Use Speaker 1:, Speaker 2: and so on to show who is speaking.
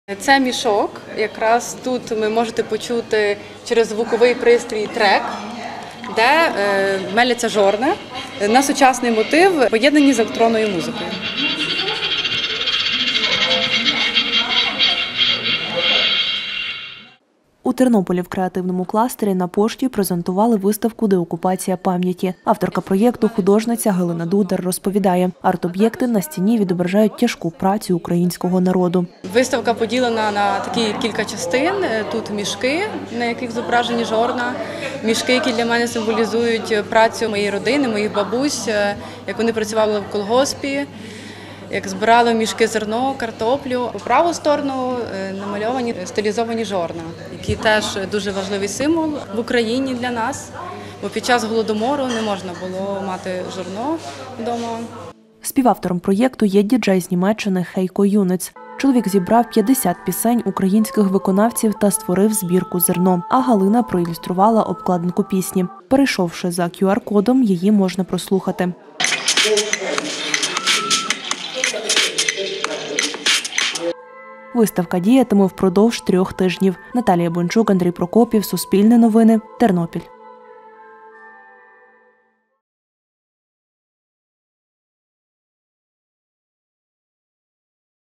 Speaker 1: Це мішок. Якраз тут ви можете почути через звуковий пристрій трек, де меляться жорна на сучасний мотив, поєднані з електронною музикою.
Speaker 2: У Тернополі в креативному кластері на пошті презентували виставку «Деокупація пам'яті». Авторка проєкту, художниця Галина Дудар, розповідає, арт-об'єкти на стіні відображають тяжку працю українського народу.
Speaker 1: Виставка поділена на такі кілька частин. Тут мішки, на яких зображені жорна. Мішки, які для мене символізують працю моєї родини, моїх бабусь, як вони працювали в колгоспі, як збирали в мішки зерно, картоплю. По праву сторону намальовані стилізовані жорна, які теж дуже важливий символ в Україні для нас, бо під час Голодомору не можна було мати жорно вдома.
Speaker 2: Співавтором проєкту є діджей з Німеччини Хейко Юнець. Чоловік зібрав 50 пісень українських виконавців та створив збірку «Зерно», а Галина проілюструвала обкладинку пісні. Перейшовши за QR-кодом, її можна прослухати. Виставка діятиме впродовж 3 тижнів. Наталія Бончук, Андрій Прокопів, Суспільне новини, Тернопіль.